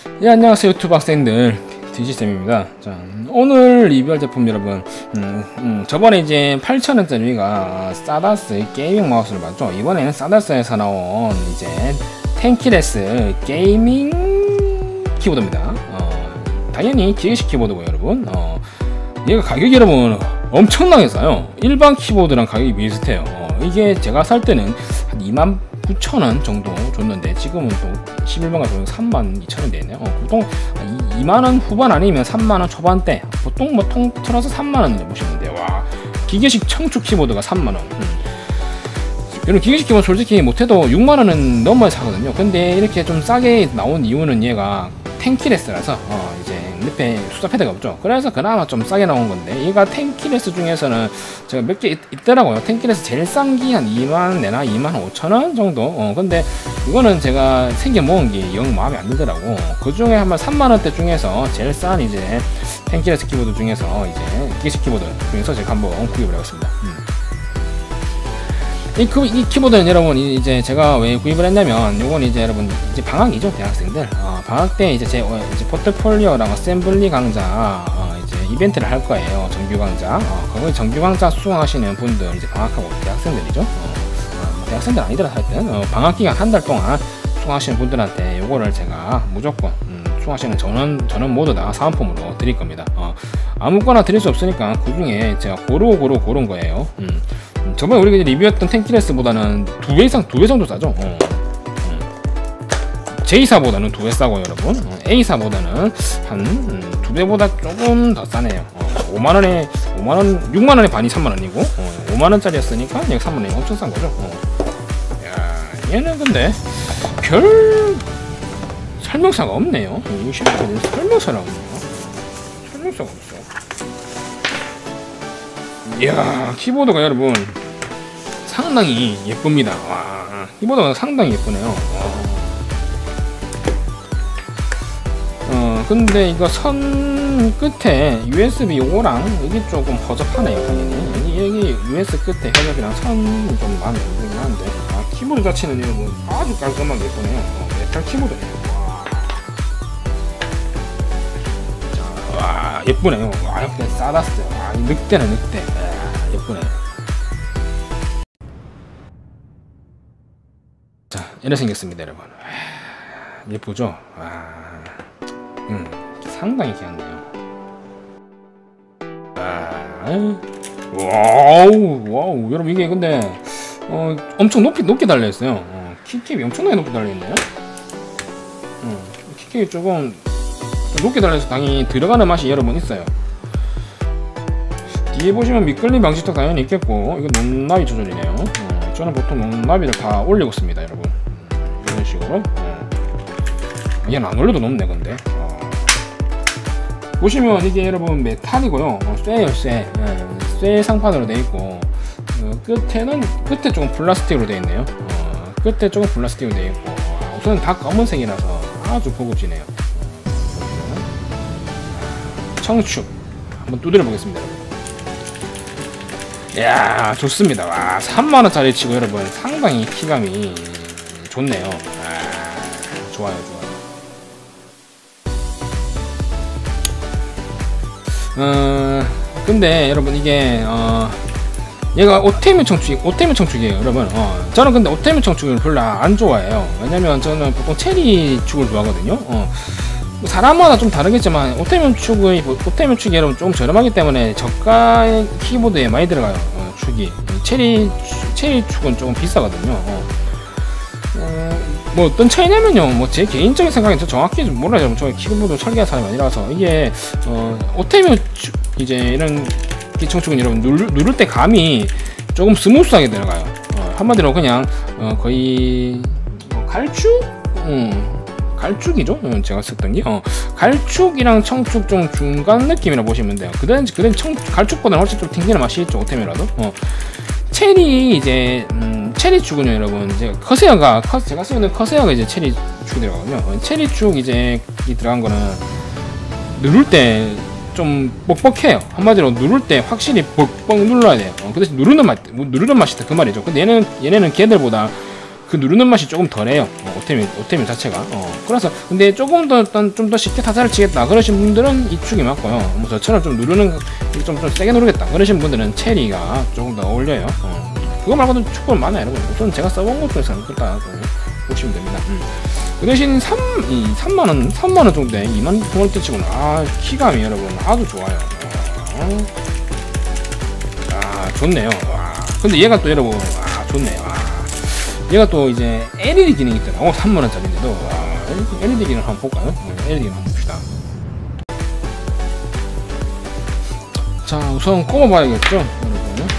예, 안녕하세요 유튜브 학생들, 디지쌤입니다. 자, 오늘 리뷰할 제품 여러분, 저번에 이제 8,000원짜리가 사다스 게이밍 마우스를 봤죠. 이번에는 사다스에서 나온 이제 텐키레스 게이밍 키보드입니다. 당연히 기계식 키보드고요 여러분. 얘가 가격이 여러분 엄청나게 싸요. 일반 키보드랑 가격이 비슷해요. 이게 제가 살 때는 한 29,000원 정도 줬는데 지금은 또 11번가 정도 32,000원 되네요. 보통 2만원 후반 아니면 3만원 초반대, 보통 뭐 통틀어서 3만원 보시면 돼요. 와, 기계식 청축 키보드가 3만원. 여러분 기계식 키보드 솔직히 못해도 6만원은 넘어야 사거든요. 근데 이렇게 좀 싸게 나온 이유는 얘가 텐키레스라서 이제 옆에 숫자 패드가 없죠. 그래서 그나마 좀 싸게 나온 건데, 얘가 텐키레스 중에서는 제가 몇 개 있더라고요. 텐키레스 제일 싼 게 한 2만 내나 25,000원 정도. 근데 이거는 제가 생겨 모은 게 영 마음에 안 들더라고. 그 중에 한 3만원대 중에서 제일 싼 이제 텐키레스 키보드 중에서 이제 기계식 키보드 중에서 제가 한번 구입을 해봤습니다. 이 키보드는 여러분 이제 제가 왜 구입을 했냐면, 요건 이제 여러분 이제 방학이죠, 대학생들. 방학 때 이제 제 이제 포트폴리오랑 어셈블리 강좌 이제 이벤트를 할 거예요. 정규 강좌. 거기 정규 강좌 수강하시는 분들 이제 방학하고 대학생들이죠. 대학생들 아니더라 하여튼 방학 기간 한 달 동안 수강하시는 분들한테 요거를 제가 무조건 수강하시는 전원 모두 다 사은품으로 드릴 겁니다. 아무거나 드릴 수 없으니까 그 중에 제가 고른 거예요. 저번에 우리가 리뷰했던 텐키레스보다는 2배 정도 싸죠. J사보다는 2배 싸고 여러분, A사보다는 한 2배보다 조금 더 싸네요. 6만원에 반이 3만원이고 5만원짜리였으니까 여기 3만원이 엄청 싼 거죠. 야, 얘는 근데 별 설명서가 없네요. 이 시간에 설명서가 없네요. 설명서가 없어. 이야, 키보드가 여러분 상당히 예쁩니다. 와, 키보드가 상당히 예쁘네요. 근데 이거 선 끝에 USB 요거랑 이게 조금 허접하네요. 당연히 여기 USB 끝에 허접이랑 선이 좀 마음에 안 들긴 한데, 키보드 자체는 여러분 아주 깔끔하게 예쁘네요. 메탈 키보드네요. 와, 예쁘네요. 와, 이렇게 싸다스요. 늑대네 늑대. 예쁘네. 자, 이렇게 생겼습니다 여러분. 예쁘죠? 상당히 귀엽네요. 와우 여러분, 이게 근데 엄청 높게 달려있어요. 키캡이 엄청나게 높게 달려있네요. 키캡이 조금 높게 달려서 당연히 들어가는 맛이 여러분 있어요. 뒤에 보시면 미끌림 방지턱 당연히 있겠고, 이거 높나비 조절이네요. 저는 보통 높나비를 다 올리고 씁니다 여러분. 이런 식으로. 얘는 안 올려도 높네. 근데 보시면 이게 여러분 메탈이고요. 쇠예요, 쇠 상판으로 되어 있고, 끝에 조금 플라스틱으로 되어 있네요. 끝에 조금 플라스틱으로 되어 있고, 우선 다 검은색이라서 아주 고급지네요. 청축 한번 두드려 보겠습니다 여러분. 이야, 좋습니다. 와, 3만원짜리 치고 여러분 상당히 키감이 좋네요. 좋아요. 근데 여러분 이게 얘가 오테이면 청축이에요 여러분. 저는 근데 오테이면 청축을 별로 안 좋아해요. 왜냐면 저는 보통 체리 축을 좋아하거든요. 사람마다 좀 다르겠지만 오테이면 축이 여러분 좀 저렴하기 때문에 저가 키보드에 많이 들어가요. 축이 체리 축은 조금 비싸거든요. 뭐 어떤 차이냐면요, 뭐 제 개인적인 생각엔 저 정확히 좀 몰라요. 저 키보드 설계한 사람이 아니라서. 이게 오테이면 이제 이런 기청축은 여러분 누를 때 감이 조금 스무스하게 들어가요. 한마디로 그냥 거의 갈축? 갈축이죠? 제가 썼던 게 갈축이랑 청축 좀 중간 느낌이라 보시면 돼요. 그다음 갈축보다는 훨씬 좀 튕기는 맛이 있죠, 오테이면이라도. 체리 이제 체리 축은요 여러분, 제가 제가 쓰는 커세어가 이제 체리 축이 들어가거든요. 체리 축 이제 들어간 거는 누를 때 좀 뻑뻑해요. 한마디로 누를 때 확실히 뻑뻑 눌러야 돼요. 그 대신 누르는 맛이 있다 그 말이죠. 근데 얘네는 걔들보다 그 누르는 맛이 조금 덜해요. 오테미 자체가. 그래서 근데 조금 더 좀 더 쉽게 타사를 치겠다 그러신 분들은 이 축이 맞고요. 뭐 저처럼 좀 누르는 좀 세게 누르겠다 그러신 분들은 체리가 조금 더 어울려요. 그거 말고도 축구는 많아요, 여러분. 우선 제가 써본 것들에서 일단 보시면 됩니다. 그 대신 3만원 정도에 2만 원대 치고는 키감이 여러분 아주 좋아요. 좋네요. 근데 얘가 또 여러분 좋네요. 얘가 또 이제 LED 기능이 있더라고. 3만원짜리인데도 LED 기능 한번 볼까요? LED 기능 한번 봅시다. 자, 우선 꼽아봐야겠죠, 여러분.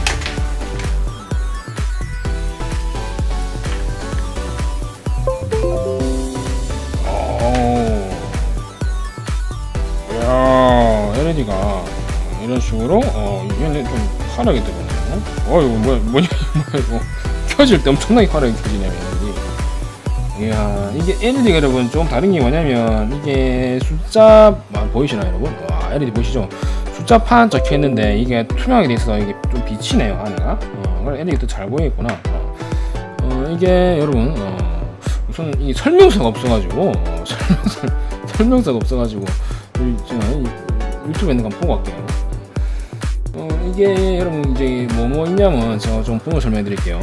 LED가 이런 식으로 얘는 좀 화려하게 되거든요. 이거 뭐냐 이거 켜질 때 엄청나게 화려하게 켜지네요. 이야, 이게 LED가 여러분 좀 다른 게 뭐냐면 이게 숫자 보이시나요, 여러분? LED 보이시죠? 숫자 판 적혀 있는데 이게 투명하게 돼 있어서 이게 좀 비치네요, 안에가. LED도 잘 보이겠구나. 이게 여러분 우선 이 설명서가 없어가지고 설명서가 없어가지고 유튜브에 있는 거 한번 보고 갈게요. 이게 여러분 이제 뭐 있냐면 제가 좀 보고 설명해 드릴게요.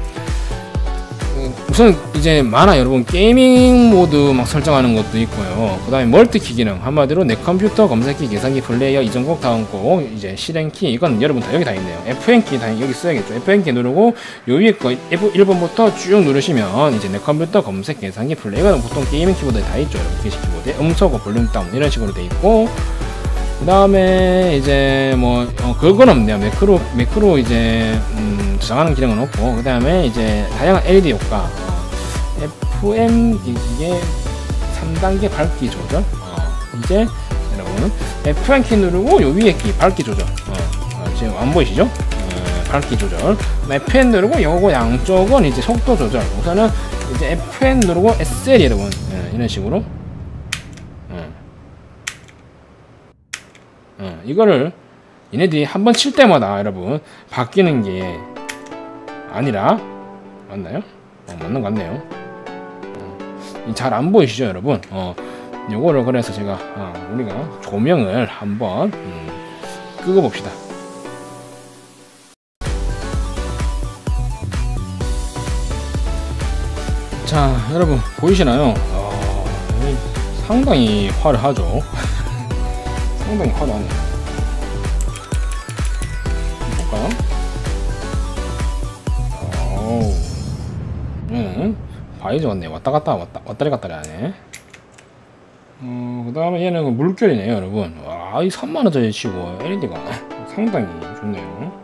우선 이제 많아 여러분. 게이밍 모드 막 설정하는 것도 있고요. 그 다음에 멀티키 기능, 한마디로 내 컴퓨터 검색키, 계산기, 플레이어, 이전곡, 다음곡, 이제 실행키, 이건 여러분 다 여기 다 있네요. FN키 다 여기 써야겠죠. FN키 누르고 요 위에 거 F1번부터 쭉 누르시면 이제 내 컴퓨터 검색, 계산기, 플레이어는 보통 게이밍 키보드에 다 있죠, 여러분. 게시 키보드에 음소거, 볼륨 다운 이런 식으로 돼 있고, 그 다음에 이제 뭐 그건 없네요. 매크로 이제 저장하는 기능은 없고, 그 다음에 이제 다양한 LED 효과, FM 이게 3단계 밝기 조절. 이제 여러분 F1 키 누르고 요 위에 키 밝기 조절. 지금 안 보이시죠? 밝기 조절. F1 누르고 요거 양쪽은 이제 속도 조절. 우선은 이제 F1 누르고 SL 여러분 이런 식으로. 이거를 얘네들이 한번 칠 때마다 여러분 바뀌는 게 아니라 맞나요? 맞는 것 같네요. 잘 안 보이시죠, 여러분? 요거를 그래서 제가 우리가 조명을 한번 끄고 봅시다. 자, 여러분 보이시나요? 상당히 화려하죠. 상당히 화려하네요. 볼까요? 얘는 바이저가 네 왔다리 갔다리 하네. 그 다음에 얘는 물결이네요, 여러분. 이 3만원짜리 치고 LED가 상당히 좋네요.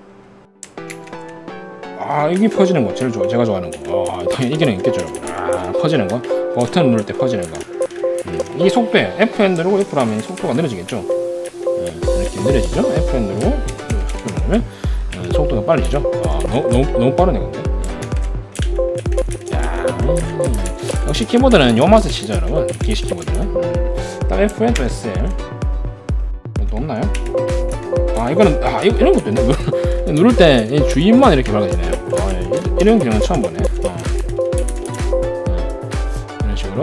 이게 퍼지는 거 제일 제가 좋아하는 거. 당연히 이게는 있겠죠, 여러분. 퍼지는 거, 버튼 누를 때 퍼지는 거. 이 속도에 F1 누르고 F로 하면 속도가 느려지겠죠. 이렇게 느려지죠. F1 누르고 F로 누르면 속도가 빨라지죠. 너무 빠르네 근데. 역시 키보드는 요 맛을 치죠, 여러분. 게시 키보드는. 다음 F1 또 SL. 또 없나요? 이거는 이런 것도 있네. 누를 때 주인만 이렇게 밝아지네요. 이런 기능은 처음 보네. 이런 식으로.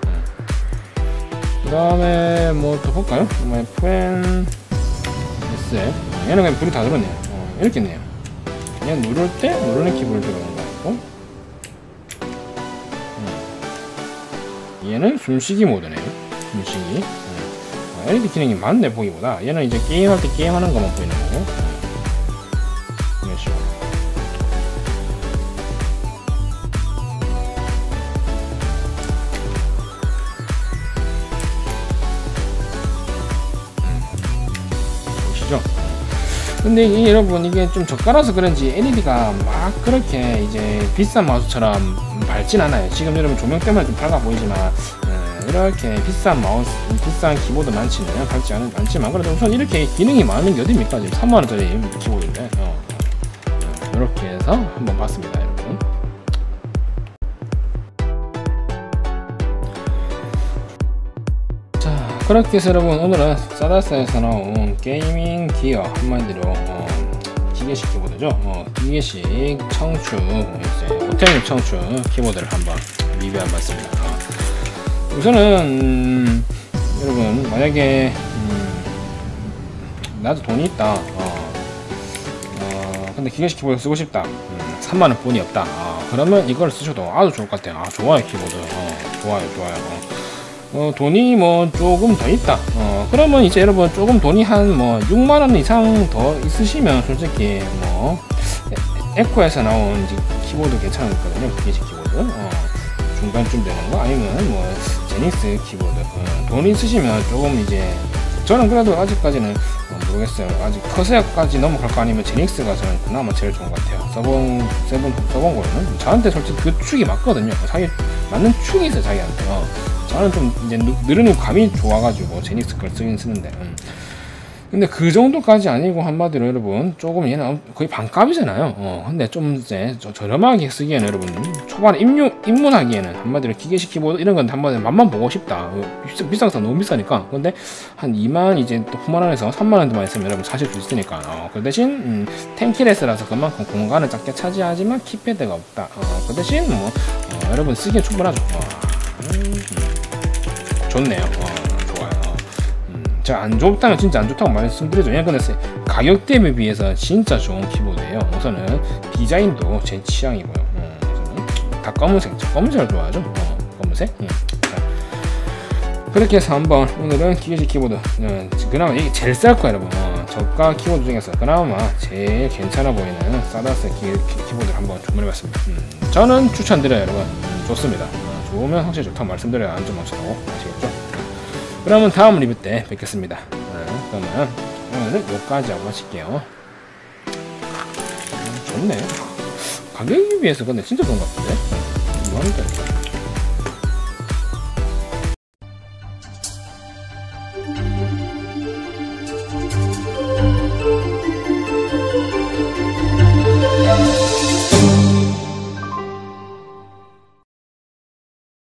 그 다음에 뭐 또 볼까요? FN SL. 얘는 그냥 불이 다 들었네요. 이렇게 있네요. 그냥 누를 때 누르는 키보드 들어가는 거 같고, 얘는 숨쉬기 모드네요. 숨쉬기. LED 기능이 많네 보기보다. 얘는 이제 게임할 때 게임하는 것만 보이는 거고. 이런 식으로. 보시죠. 근데 이게 여러분 이게 좀 저가라서 그런지 LED가 막 그렇게 이제 비싼 마우스처럼 밝진 않아요. 지금 여러분 조명 때문에 좀 밝아 보이지만 이렇게 비싼 마우스, 비싼 키보드 많지는 밝지 않지만 그래도 우선 이렇게 기능이 많은 게 어딥니까? 지금 3만원짜리 키보드인데 이렇게 해서 한번 봤습니다, 여러분. 자, 그렇게 해서 여러분 오늘은 사다스에서 나온 게이밍 기어, 한마디로 기계식 키보드죠. 기계식 청추, 이제 호텔용 청추 키보드를 한번 리뷰해봤습니다. 우선은 여러분 만약에 나도 돈이 있다. 근데 기계식 키보드 쓰고 싶다. 3만원 돈이 없다. 그러면 이걸 쓰셔도 아주 좋을 것 같아요. 좋아요 키보드. 좋아요. 돈이 뭐 조금 더 있다. 그러면 이제 여러분 조금 돈이 한 뭐 6만원 이상 더 있으시면 솔직히 뭐 에코에서 나온 이제 키보드 괜찮거든요. 기계식 키보드. 중간쯤 되는 거 아니면 뭐 제닉스 키보드. 돈 있으시면 조금 이제 저는 그래도 아직까지는 모르겠어요. 아직 커세어까지 넘어갈 거 아니면 제닉스가 저는 그나마 제일 좋은 것 같아요. 써본 거는 저한테 솔직히 그 축이 맞거든요. 자기 맞는 축이 있어요 자기한테. 저는 좀 이제 느르는 감이 좋아가지고 제닉스 걸 쓰긴 쓰는데. 근데 그 정도까지 아니고 한마디로 여러분 조금 얘는 거의 반값이잖아요. 근데 좀 이제 저렴하게 쓰기에는 여러분 초반에 입문하기에는 한마디로 기계식 키보드 이런 건 한번 맛만 보고 싶다. 비싼 너무 비싸니까. 근데 한 2만 이제 또 후만원에서 3만원도만 있으면 여러분 사실 수 있으니까. 그 대신 텐키레스라서 그만큼 공간을 작게 차지하지만 키패드가 없다. 그 대신 뭐 여러분 쓰기에 충분하죠. 좋네요. 제가 안 좋다면 진짜 안 좋다고 말씀드리죠. 근데 가격 대비에 비해서 진짜 좋은 키보드예요. 우선은 디자인도 제 취향이고요. 우선은 다 검은색, 저 검은색을 좋아하죠. 검은색. 그렇게 해서 한번 오늘은 기계식 키보드 그나마 이게 제일 쌀 거예요 여러분. 저가 키보드 중에서 그나마 제일 괜찮아 보이는 사다스 키보드를 한번 주문해봤습니다. 저는 추천드려요 여러분. 좋습니다. 좋으면 확실히 좋다고 말씀드려야 안전망치라고 아시겠죠? 그러면 다음 리뷰 때 뵙겠습니다. 그러면 오늘은 여기까지 하고 마칠게요. 좋네. 가격에 비해서 근데 진짜 좋은 것 같은데? 이거 하니까